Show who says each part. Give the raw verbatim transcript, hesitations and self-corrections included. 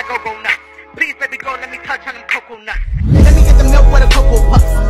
Speaker 1: go-go nuts. Please, baby girl, let me touch on them cocoa nuts. Let me get the milk with the cocoa puffs.